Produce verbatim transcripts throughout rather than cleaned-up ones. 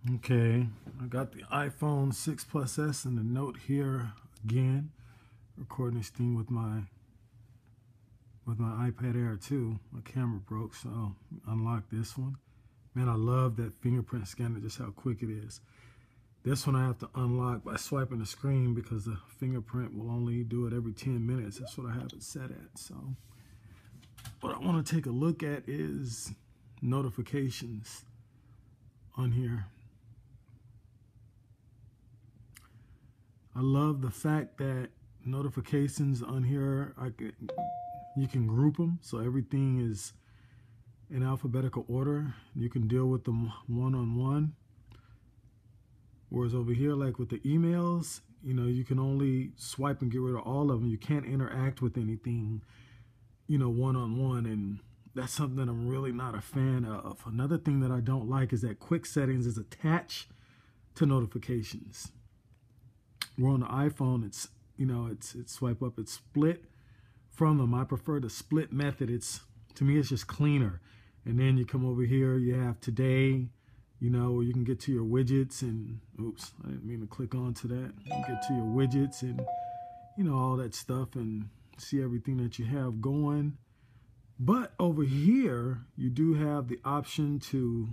Okay, I got the iPhone six Plus S and the Note here again. Recording this thing with my with my iPad Air two. My camera broke, so unlock this one. Man, I love that fingerprint scanner, just how quick it is. This one I have to unlock by swiping the screen because the fingerprint will only do it every ten minutes. That's what I have it set at. So what I want to take a look at is notifications on here. I love the fact that notifications on here, I can, you can group them, so everything is in alphabetical order. You can deal with them one-on-one. Whereas over here, like with the emails, you know, you can only swipe and get rid of all of them. You can't interact with anything, you know, one-on-one, and that's something that I'm really not a fan of. Another thing that I don't like is that quick settings is attached to notifications. We're on the iPhone, it's, you know, it's it's swipe up, it's split from them. I prefer the split method. It's, to me, it's just cleaner. And then you come over here, you have today, you know, where you can get to your widgets and, oops, I didn't mean to click onto that. You can get to your widgets and, you know, all that stuff and see everything that you have going. But over here, you do have the option to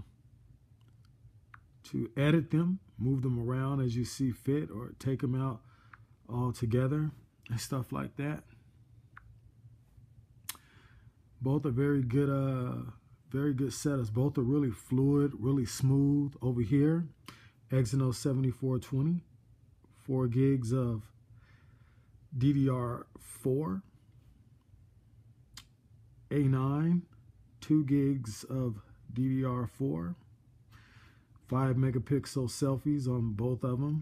to edit them, move them around as you see fit, or take them out all together and stuff like that. Both are very good, uh, very good setups. Both are really fluid, really smooth. Over here, Exynos seventy-four twenty, four gigs of D D R four, A nine, two gigs of D D R four, five megapixel selfies on both of them,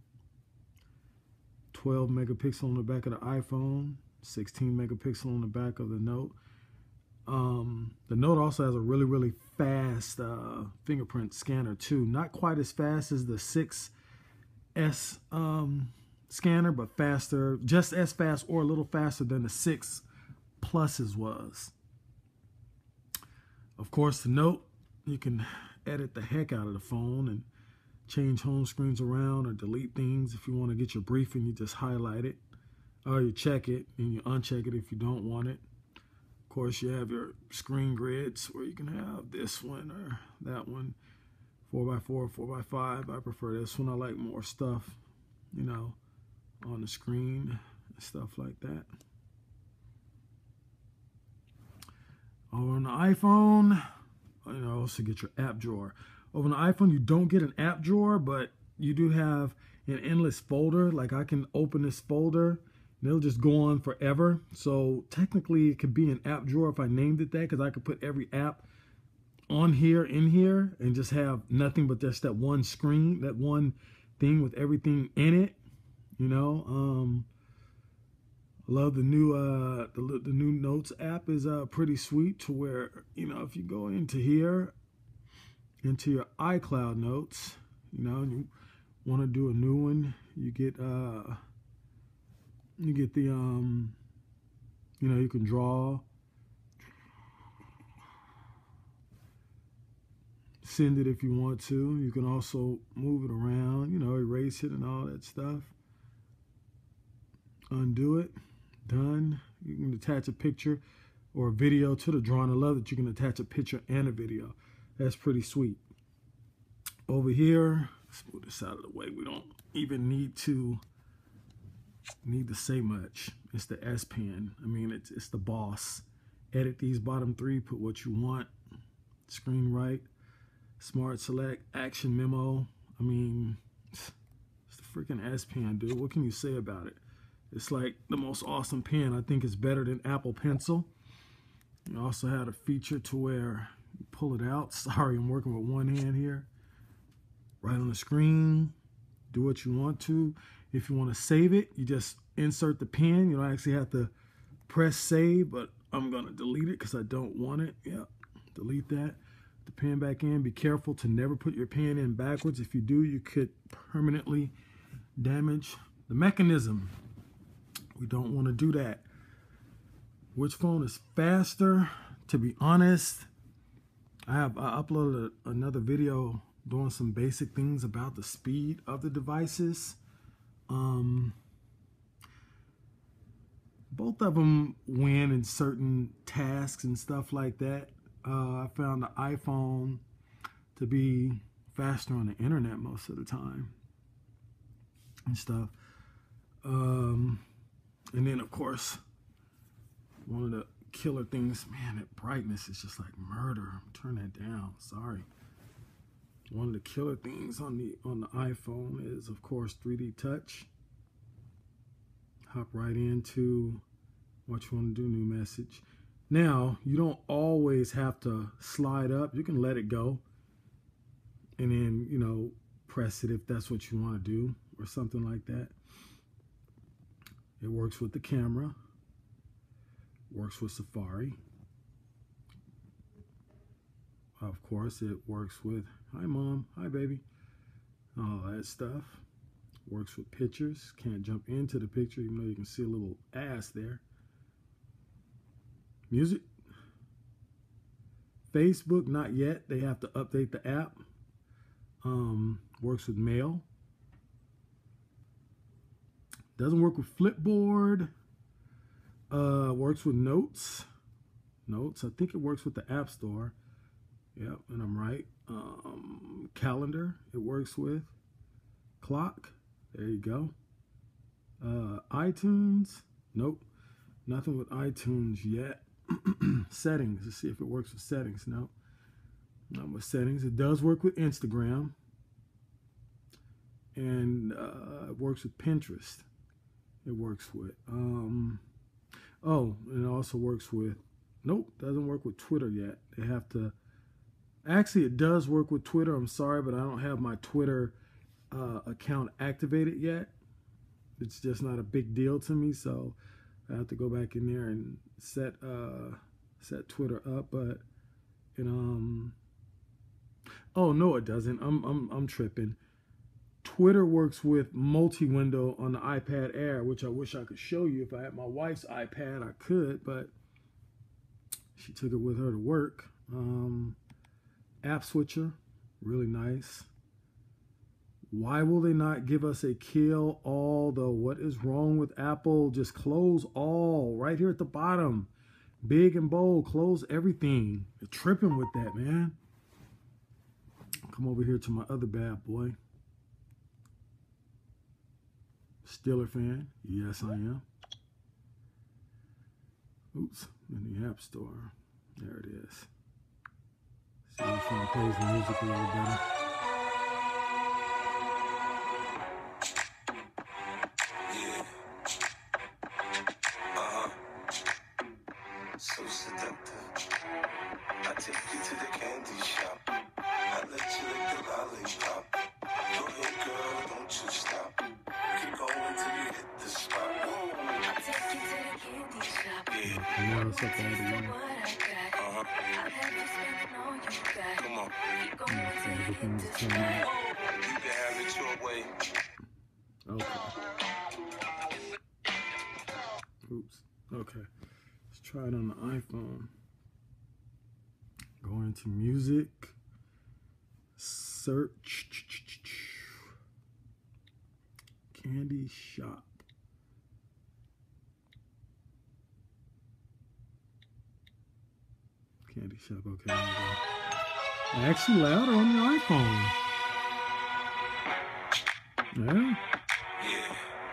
twelve megapixel on the back of the iPhone, sixteen megapixel on the back of the Note. Um, the Note also has a really, really fast uh, fingerprint scanner too. Not quite as fast as the six S um, scanner, but faster, just as fast or a little faster than the six Pluses was. Of course, the Note, you can edit the heck out of the phone and change home screens around or delete things. If you want to get your briefing, you just highlight it, or you check it and you uncheck it if you don't want it. Of course, you have your screen grids where you can have this one or that one, four by four, four by five. I prefer this one. I like more stuff, you know, on the screen and stuff like that. Over on the iPhone, you know, also get your app drawer. Over on the iPhone, you don't get an app drawer, but you do have an endless folder. Like I can open this folder and it'll just go on forever. So technically it could be an app drawer if I named it that, because I could put every app on here, in here, and just have nothing but just that one screen, that one thing with everything in it, you know. Um, I love the new uh, the, the new Notes app is uh, pretty sweet, to where, you know, if you go into here, into your iCloud notes, you know, and you want to do a new one, you get uh, you get the um, you know, you can draw, send it if you want to. You can also move it around, you know, erase it and all that stuff. Undo it. Done. You can attach a picture or a video to the drawing. I love that you can attach a picture and a video. That's pretty sweet. Over here, let's move this out of the way. We don't even need to need to say much. It's the S Pen. I mean, it's it's the boss. Edit these bottom three, put what you want. Screen right, smart select, action memo. I mean, it's the freaking S Pen, dude. What can you say about it? It's like the most awesome pen. I think it's better than Apple Pencil. You also had a feature to where you pull it out. Sorry, I'm working with one hand here. Right on the screen. Do what you want to. If you want to save it, you just insert the pen. You don't actually have to press save, but I'm going to delete it because I don't want it. Yeah, delete that. The pen back in. Be careful to never put your pen in backwards. If you do, you could permanently damage the mechanism. We don't want to do that. Which phone is faster? To be honest, I have I uploaded a, another video doing some basic things about the speed of the devices. Um, both of them win in certain tasks and stuff like that. Uh, I found the iPhone to be faster on the internet most of the time and stuff. Um, and then, of course, one of the killer things, man, that brightness is just like murder. Turn that down. Sorry. One of the killer things on the on the iPhone is, of course, three D touch. Hop right into what you want to do, new message. Now, you don't always have to slide up. You can let it go and then, you know, press it if that's what you want to do or something like that. It works with the camera. Works with Safari. Of course, it works with, hi mom, hi baby, all that stuff. Works with pictures. Can't jump into the picture, even though you can see a little ass there. Music. Facebook, not yet. They have to update the app. Um, works with mail. Doesn't work with Flipboard. Uh, works with notes. Notes. I think it works with the App Store. Yep, and I'm right. Um, calendar. It works with. Clock. There you go. Uh, iTunes. Nope. Nothing with iTunes yet. Settings. Let's see if it works with settings. No. Not with settings. It does work with Instagram. And uh, it works with Pinterest. It works with. Um, oh, and it also works with. Nope. Doesn't work with Twitter yet. They have to. Actually, it does work with Twitter. I'm sorry, but I don't have my Twitter uh, account activated yet. It's just not a big deal to me, so I have to go back in there and set uh, set Twitter up. But you know, um, oh no, it doesn't. I'm I'm I'm tripping. Twitter works with multi-window on the iPad Air, which I wish I could show you. If I had my wife's iPad, I could, but she took it with her to work. Um, App Switcher, really nice. Why will they not give us a kill all though? What is wrong with Apple? Just close all right here at the bottom. Big and bold, close everything. You're tripping with that, man. Come over here to my other bad boy. Steeler fan. Yes, I am. Oops, in the App Store. There it is. See which one plays the music a little better. Yeah. Uh-huh. So seductive. I take you to the candy shop. I let you lick the lollipop. Go ahead, girl, don't you stop. Keep going till you hit the spot. I take you to the candy shop. Yeah. Yeah, it's up all the way. Uh-huh. Come on. Keep going Yeah, so till you hit everything's the turned on. spot. You can have it your way. Okay. Oops. Okay. Let's try it on the iPhone. Go into music. Search. Candy shop. Candy shop. Okay. There we go. Actually louder on your iPhone. Yeah. Yeah.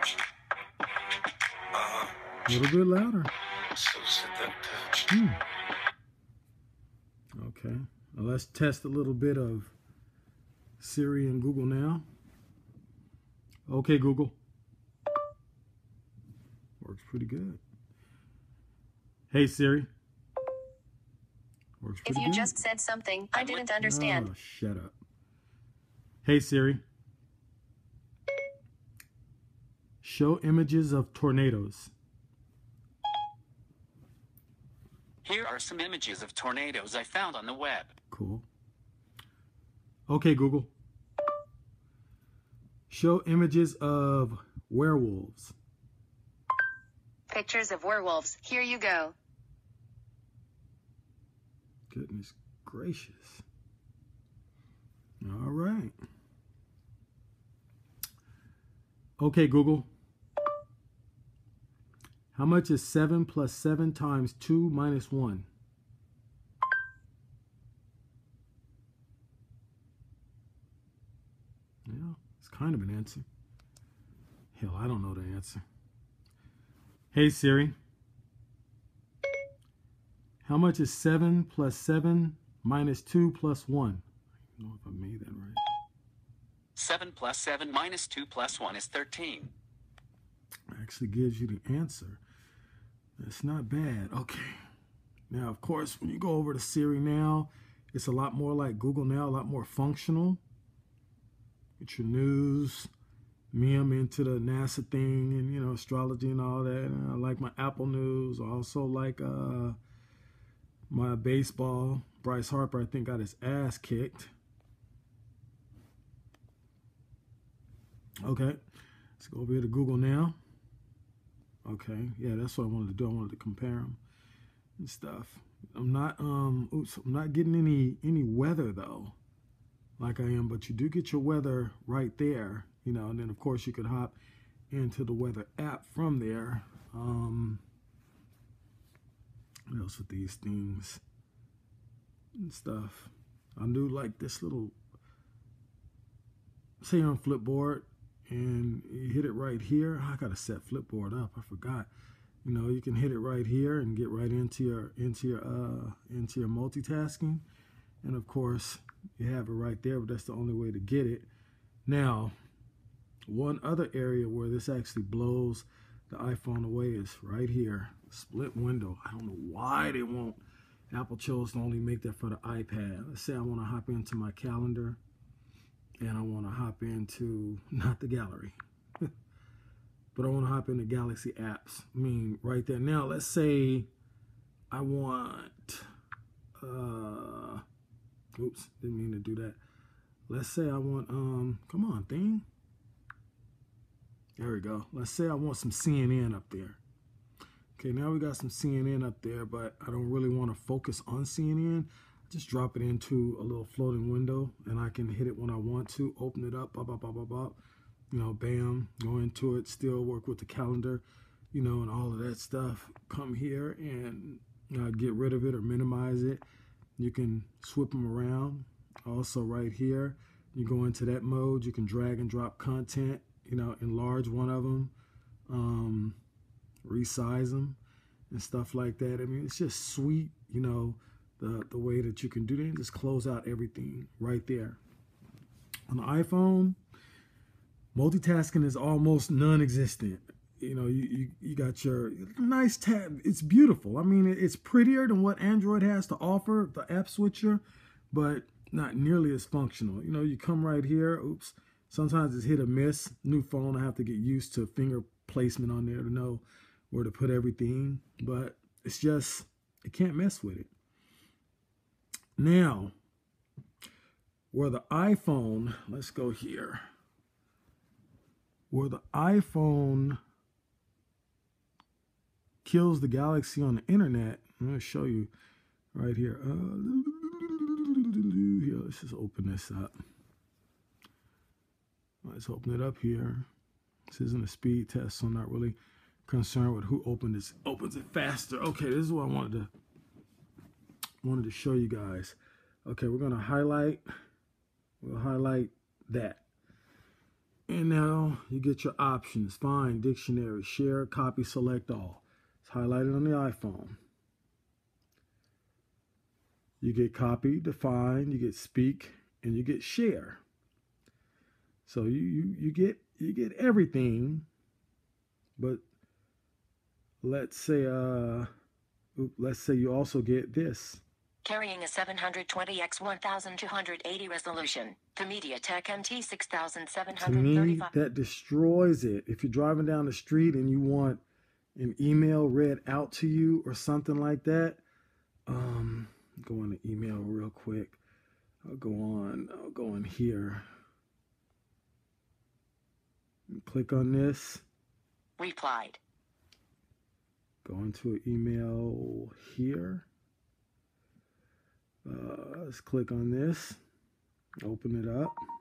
Uh-huh. A little bit louder. So seductive. Hmm. Okay. Now let's test a little bit of Siri and Google now. Okay, Google. Works pretty good. Hey, Siri. Works If pretty you good. just said something I didn't understand. Oh, shut up. Hey, Siri. Show images of tornadoes. Here are some images of tornadoes I found on the web. Cool. Okay, Google. Show images of werewolves. Pictures of werewolves. Here you go. Goodness gracious. All right. Okay, Google. How much is seven plus seven times two minus one? Yeah, it's kind of an answer. Hell, I don't know the answer. Hey, Siri. How much is seven plus seven minus two plus one? I don't know if I made that right. seven plus seven minus two plus one is thirteen. Actually gives you the answer. That's not bad. Okay. Now, of course, when you go over to Siri now, it's a lot more like Google now, a lot more functional. Get your news. Me, I'm into the NASA thing and, you know, astrology and all that. And I like my Apple News. I also like uh, my baseball. Bryce Harper, I think, got his ass kicked. Okay. Let's go over here to Google now. Okay. Yeah, that's what I wanted to do. I wanted to compare them and stuff. I'm not, um, oops, I'm not getting any, any weather, though, like I am. But you do get your weather right there. You know, and then, of course, you could hop into the weather app from there. Um, what else with these things and stuff? I do like this little, say you're on Flipboard and you hit it right here. I got to set Flipboard up. I forgot. You know, you can hit it right here and get right into your, into your, uh, into your multitasking. And, of course, you have it right there, but that's the only way to get it. Now, one other area where this actually blows the iPhone away is right here, split window. I don't know why they won't. Apple chose to only make that for the iPad. Let's say I want to hop into my calendar and I want to hop into, not the gallery, but I want to hop into Galaxy apps. I mean, right there. Now, let's say I want, uh, oops, didn't mean to do that. Let's say I want, um, come on, thing. There we go. Let's say I want some C N N up there. Okay, now we got some C N N up there, but I don't really want to focus on C N N. Just drop it into a little floating window, and I can hit it when I want to. Open it up, bop, bop, bop, bop, bop. You know, bam, go into it, still work with the calendar, you know, and all of that stuff. Come here and uh, get rid of it or minimize it. You can swip them around. Also right here, you go into that mode. You can drag and drop content. You know, enlarge one of them, um, resize them, and stuff like that. I mean, it's just sweet, you know, the, the way that you can do that and just close out everything right there. On the iPhone, multitasking is almost non-existent. You know, you, you, you got your nice tab. It's beautiful. I mean, it's prettier than what Android has to offer, the app switcher, but not nearly as functional. You know, you come right here, oops. Sometimes it's hit or miss. New phone, I have to get used to finger placement on there to know where to put everything. But it's just, you can't mess with it. Now, where the iPhone, let's go here. Where the iPhone kills the Galaxy on the internet, I'm going to show you right here. Uh, here, let's just open this up. Let's open it up here. This isn't a speed test, so I'm not really concerned with who opened this. Opens it faster. Okay, this is what I wanted to wanted to show you guys. Okay, we're gonna highlight. We'll highlight that, and now you get your options: find, dictionary, share, copy, select all. It's highlighted on the iPhone. You get copy, define, you get speak, and you get share. So you, you, you get you get everything, but let's say uh let's say you also get this. Carrying a seven twenty by twelve eighty resolution. The MediaTek M T six seven To me, thirty-five. that destroys it. If you're driving down the street and you want an email read out to you or something like that, um, go on the email real quick. I'll go on. I'll go in here. Click on this. Replied. Go into an email here. Uh, let's click on this. Open it up.